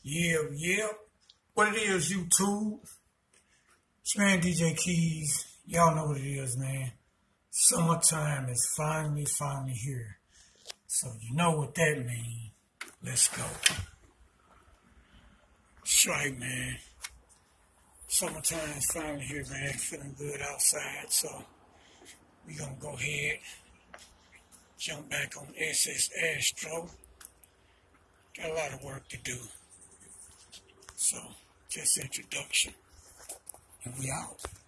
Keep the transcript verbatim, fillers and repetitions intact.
Yeah, yeah. What it is, YouTube? It's man D J Keys. Y'all know what it is, man. Summertime is finally, finally here. So you know what that means. Let's go. That's right, man. Summertime is finally here, man. Feeling good outside. So we gonna go ahead, jump back on S S Astro. Got a lot of work to do. So, just introduction. And we out.